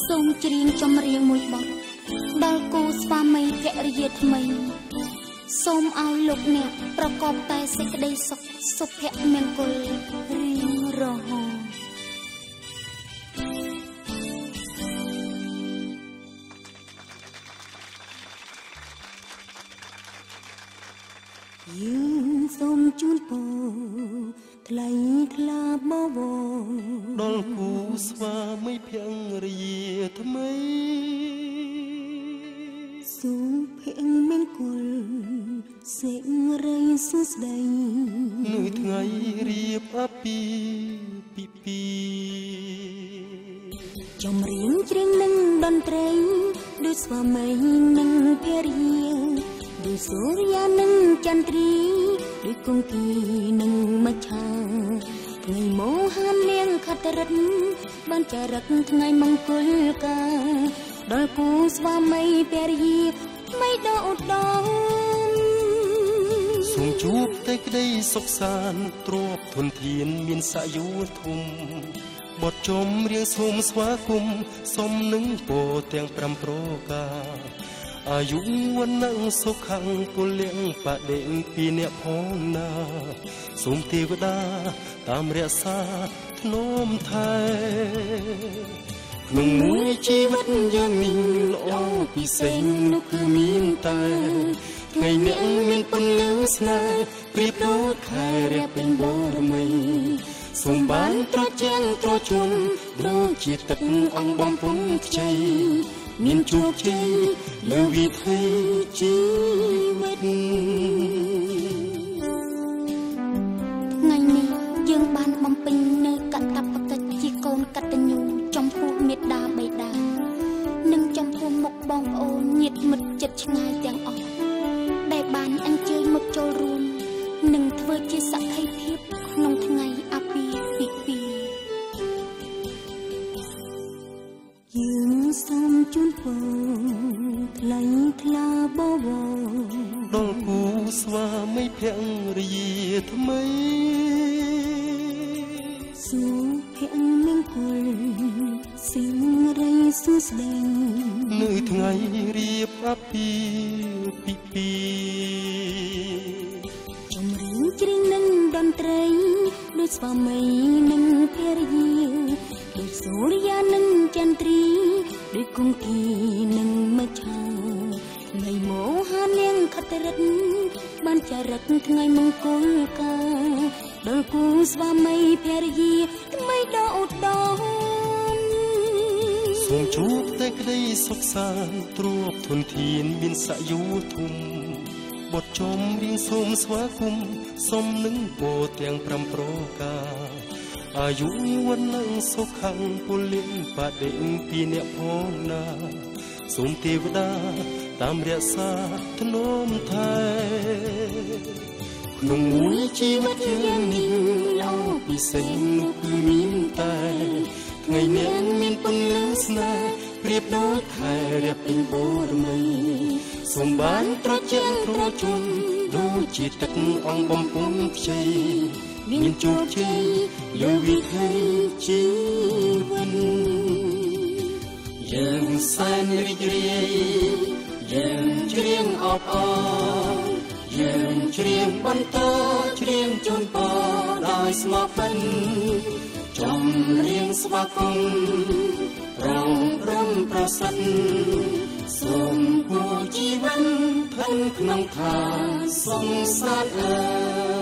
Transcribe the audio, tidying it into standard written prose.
សូមច្រៀងចម្រៀងមួយបទដល់គូស្វាមីភរិយាថ្មីសូមឲ្យលោកអ្នកប្រកបតែសេចក្តីសុខសុភមង្គលរៀងរហូតយើងសូមជូនពរថ្លៃថ្លាបបដល់គូស្វាមីភរិយាថ្មីសុភមង្គលសេរីសួស្តីនៅថ្ងៃរៀបអាពាហ៍ពិពាហ៍ចម្រៀងច្រៀងនឹងតន្ត្រីដូចស្វាមីនិងភរិយាដូចសូរ្យានិងចន្ទ្រីដូចគង្គីនិងមច្ឆាថ្ងៃមោហាននាងខត្តរិទ្ធបានចារឹកថ្ងៃមង្គលការដល់គូស្វាមីភរិយាមិនដោឧត្តមសូមជួបតែក្តីសុខសាន្តទ្រព្យធនធានមានសក្យោធំបទចម្រៀងសូមស្វាគមន៍សុំនឹងពរទាំង5ប្រការអាយុវណ្ណៈសុខខាងពលៈបដិពីអ្នកផងណាសូមទេវតាតាមរក្សាធ្នមថែក្នុងមួយជីវិតយ៉ាងនេះល្អពិសេសនោះគឺមានតែថ្ងៃអ្នកមានពន្លឺស្នេហ៍ប្រៀបដូចខែរះពេញបរមីសូមបានត្រជាក់ត្រជុំដូចជាទឹកអង្គបំពង់ខ្ចីមានជោគជ័យលើវិถีជីវិតថ្ងៃនេះយើងបានបំពេញនៅកតបកិច្ចជាកូនកតញ្ញូចំពោះមាតាបិតានិងចំពោះមុខបងប្អូនញាតិមិត្តជិតឆ្ងាយទាំងអស់ដែលបានអញ្ជើញមកចូលរួមនិងធ្វើជាសក្ខីភាពក្នុងថ្ងៃអាពាហ៍ពិពាហ៍យើងសូមជូនពរថ្លៃថ្លាបបដល់គូស្វាមីភរិយាថ្មីសុភមង្គលសិរីសួស្តីនៅថ្ងៃរៀបអាពាហ៍ពិពាហ៍ចម្រៀងច្រៀងនឹងតន្ត្រីដូចស្វាមីនិងភរិយាដូចសូរ្យានិងចន្ទ្រីដូចគង្គីនិងមច្ឆាថ្ងៃមោហានាងខត្តរិទ្ធបានចារឹកថ្ងៃមង្គលការដល់គូស្វាមីភរិយាថ្មីដ៏ឧត្តមសូមជួបតែក្តីសុខសាន្តទ្រព្យធនធានមានសក្យោធំបទចម្រៀងសូមស្វាគមន៍សុំនឹងពរទាំង5ប្រការអាយុវណ្ណៈសុខខាងពលៈបដិពីអ្នកផងណាសូមទេវតាតាមរក្សាធ្នមថែក្នុងមួយជីវិតយ៉ាងនេះល្អពិសេសនោះគឺមានតែថ្ងៃអ្នកមានពន្លឺស្នេហ៍ប្រៀបដូចខែរះពេញបរមីសូមបានត្រជាក់ត្រជុំដូចជាទឹកអង្គបំពង់ខ្ចីមានជោគជ័យលើវិถีជីវិតយើងសែនរីករាយយើងច្រៀងអបអរយើងច្រៀងបន្តច្រៀងជូនពរដោយស្មោះបិណ្ឌចម្រៀងស្វាគមន៍រងព្រំប្រសិទ្ធសូមគូជីវិតthânក្នុងឋានសង្សារ